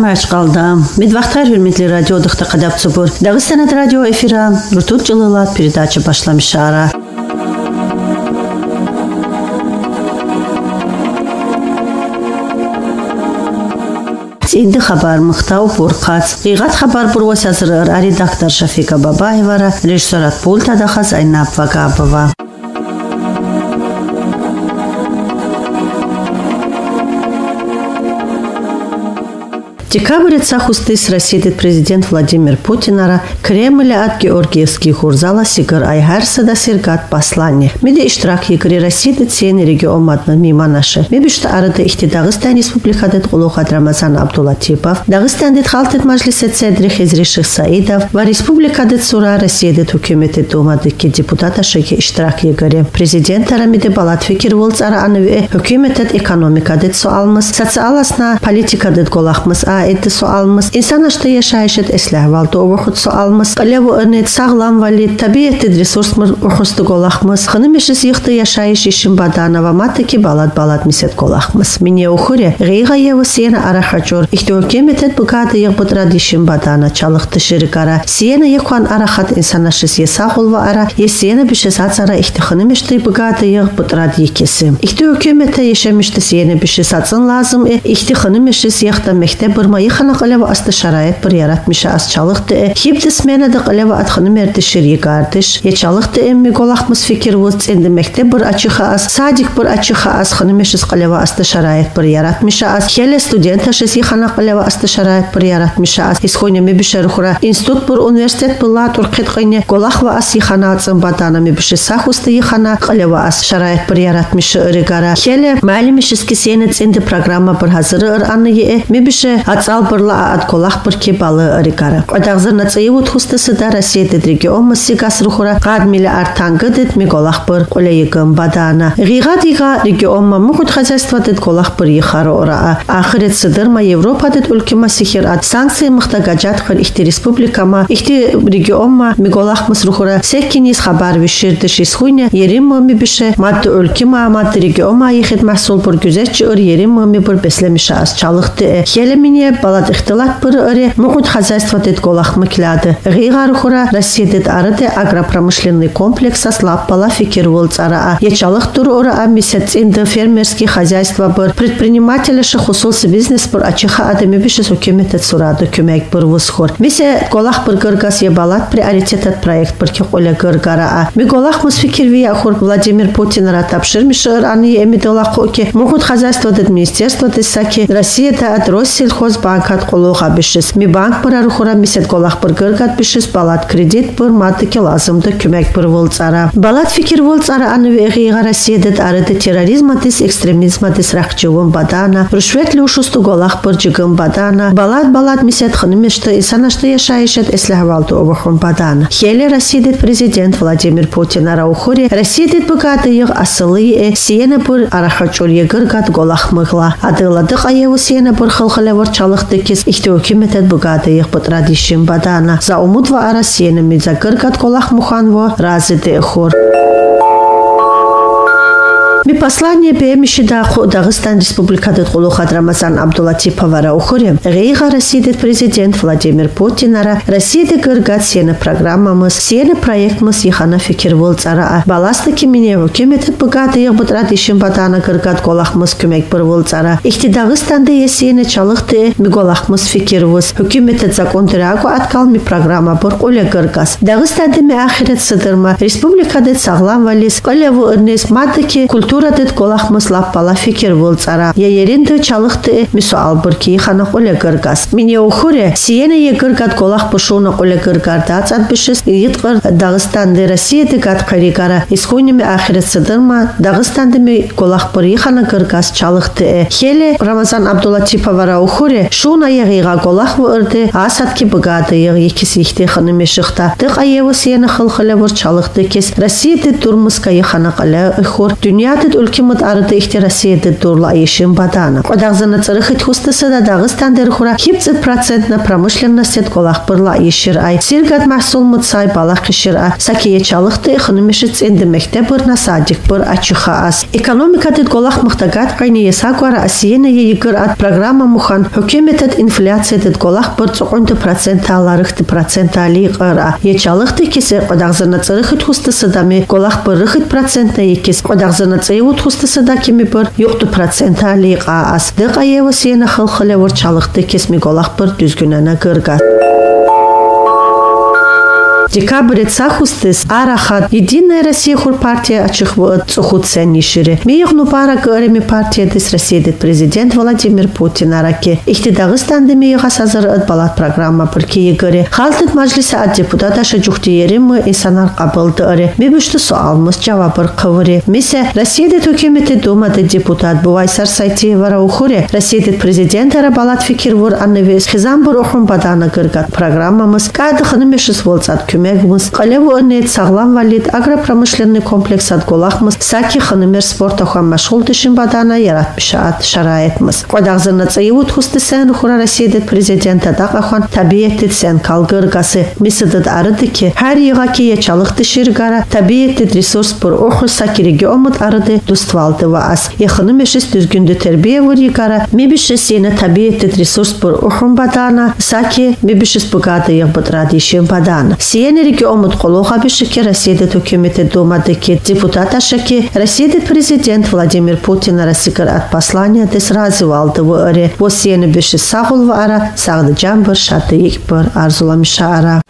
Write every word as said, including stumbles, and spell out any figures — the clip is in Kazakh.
maç kaldı. Medvaxtlar hürmetli radyo dıqta qadab çubur. Dağıstan radyo efira rutut жылылат передача başlamış ara. Endi xabar Mıxtav Burqat. Qiğat xabar burwas hazırır. Redaktor Şafika Babayeva, rejissorat pultada Zaynab Vagabova. Декабрь хустыс рассидит президент Владимир Путинара Кремля от Георгиевских урзала сигар айгарсада сиргат послание. Меде иштирак игри рассидит сени регион матна мимо наши. Мебишта арада ихти Дагыстан республикадет Улухат Рамазан Абдулатипов, Дагыстандет халтет мажлисет седри Хизриших Саидов, ва республикадет Сура рассидит хукуметет думадыки депутата шеки иштирак игри. Президент арамиде балат фикир волц ара аныве хукуметет экономикадет суалмыз, социаласна политикадет голахмыз а это суалмыз. İnsan açtı yaşayışıt eslah valdı o vakit sualmız. Alev örnet sağlam valit tabiyeted resursmır uxustu golahmız. Xanım eşis yıxtı yaşayış işin badana va mataki balat balat miset golahmız. Mine uxure gıyga yevi siyena araxacor. İhti hükümetet bugada yıqbıt radişin badana çalıqtı şirikara. Siyena yıqan araxat insan açıs yesağul va ara. Ye siyena bişes atsara ihti xanım eşti bugada yıqbıt radi kesim. İhti hükümete yaşamıştı siyena bişes atsın lazım. İhti xanım eşis yıqta mektep bırma yıxana qalewa astı şarayet bir yaratmışa az çalıqtı. Hibdi smena da qalewa atxını merdi şirye gardiş. Ye çalıqtı emmi golaqmız fikir vuz endi mektep bir açıqa az. Sadik bir açıqa az xını meşiz qalewa astı şarayet bir yaratmışa az. Hele studenta şiz yıxana qalewa astı şarayet bir yaratmışa az. İskoyne mi bişer xura. Institut bir universitet billa turqit qıyne golaqwa az yıxana atsın badana mi bişi saxusti yıxana qalewa az şarayet bir yaratmışa ırigara. Hele malimişiz ki senet endi programa bir hazırı ır anı ye mi bişi atsal birla at kolaq bir kebalı ırigara. Odağzır natsayı utxustısı da Rossiyada rегион masigas ruxura qadmili artangı dit mi golaq bir qolayıgın badana. Qiğat iğa rегион ma muqut xazaystva dit golaq bir yıxarı ora. Ahiret sıdırma Evropa dit ülke masihir at sanksiya mıxtagajat xır ihti respublika ma ihti rегион ma mi golaq mıs ruxura sekkiniz xabar vişirdi şisxuyne yerim mi bişe maddi ülke ma maddi rегион ma yixit mahsul bir güzeççi ır yerim mi bir beslemişa az çalıqtı. Helemine balat ixtilat bir ıre muqut xazaystva dit golaq mıkladı. Qiğa ruxura Rossiyada arada агропромышленный комплекс слаб пала fikir волцара. Ячалых тур ора амисет инда фермерский хозяйства бір предпринимателя ши хусулсы бизнес бір ачыха адами бишес hükümetet surады көмек бір вусхор. Месе голах бір гыргас ебалат приоритетет проект бір кеқоля гыргара. Ми голах мус fikir вия хор Владимир Путин ратапширмиш ыр ани эмидолах оке могут хозяйство дед министерство десаки Россияда от Россельхозбанк от қолуға бишес. Ми банк бір арухора мисет голах бір гыргат бишес балат кредит бір матыки лазымды көмек бір волцара. Балат fikir волцара аны веғиға Россияда арады терроризма дес экстремизма дес рақчуын бадана. Рушветлі ушусты голах бір жығын бадана. Балат балат мисет хынымешті инсанашты яшайышет эсләхвалды обықын бадана. Хелі Россияда президент Владимир Путин ара ухуре Россияда бұғады еғ асылы е сиена бір арахачор егіргат голах мығла. Адыладық айеву сиена бір қылғылевір чалықты кес ихті өкеметет бұғады еғ бұд радишин бадана. За умудва ара сиена мидза гыргат голах муханво разы де хор. Ми послание бемиши да Дагыстан республикадет Улухат Рамазан Абдулатипова ухуре. Qiğa Rossiyada президент Владимир Путин ара Rossiyada гыргат сені программамыз, сені проектмыз yıxana fikir volцара. Баласты кеміне hükümetet бұғады еғ бұд радишин бадана гыргат голахмыз көмек бір волцара. Ихти Дагыстанда есені чалықты ми голахмыз fikir вуз. Hükümetet закон дырагу аткал ми программа бір оля гыргас. Дагыстанда ми ахирет сыдырма. Республикадет сағлам валис. Олеву ырнес мадыки культура Турадет голахмыз лаппала fikir волцара. Я еринді чалықты мису албырки yıxana оля гыргас. Мине ухуре сиена е гыргат голах пышуна оля гыргарда ацат бішіс йытқыр Дагыстанды Россияда гат қаригара. Исхуйнеме ахирет сыдырма Дагыстанды ми голах бір yıxana гыргас чалықты. Хеле Рамазан Абдулатипова ухуре шуна е Qiğa голах вырды асатки бұғады еғ екіс ехте хынымен шықта. Дық айевы сиена қылқылы бір чалықты кес Россияда турмызка yıxana қылы ұхур. Дүнияда Кадет өлкемет арыды ихте Россияды дурла айышын бадана. Кодагзаны царыхыт хустысы да Дагыстан дерхура хипцет процентна промышленность колах пырла айышыр ай. Сиргат махсул мыцай балах кишыр а. Сакие чалыхты экономишец энди мектебыр на садик пыр ачыха ас. Экономикадет колах мыхтагат кайни есагвара асиена егыр ат программа мухан хөкеметет инфляциядет колах пыр цоконды процент аларыхты процент али қыра. Ечалыхты кесер кодагзаны царыхыт хустысы дами колах пыр рыхыт процентна екес. Кодагзаны цайвут хустысы да кеми пыр юқты процент али қа ас. Дық айева сиена хылхыле вор чалыхты кесми колах пыр дүзгүнана кырга. Декабрь цахустыс арахат Единая Россия хур партия ачыхвы цухут сеннишире. Мейхну пара гыреми партия дес Россиядет президент Владимир Путин араке. Ихти Дагыстанды мейха сазыр ыт балат программа пырки егыре. Халтыт мажлиса ат депутат аша жухти еремы инсанар кабылды ыре. Мебüşті суалмыз жавабыр кывыре. Месе Россиядет хөкемети думады депутат Буайсар Сайтиевара ухуре. Россиядет президент ара балат фикир вур анневес хизамбыр ухун бадана гыргат программамыз. Кадыхыны мешіс волцат Мегмус, Калеву нет саглам валид, агропромышленный комплекс от Голахмус, Саки ханымер спорта хуам машул дышим бадана ярат пишаат шараетмус. Кодагзаны цаевут хусты сен хура Россиядет президента дақахан табиеттет сен калгыргасы. Мисыдыд арыдыки, хар йыгаки ячалықты ширгара, табиеттет ресурс бұр оху Саки региомыд арыды дуствалды ваас. Яхыным ешіс дүзгінді тербие вур йыгара, мебіші сені табиеттет ресурс бұр охун бадана, Саки мебішіс бұгады йығбыд радишим бадана. Сиенерики омут колоха бишики Россиядет хөкемети думадыки депутат ашаки Россиядет президент Владимир Путин арасикар от послания дес развивалды в ыре. Во сиені биши сағыл ва ара, сағды жамбыр, шаты екбір, арзуламиша ара.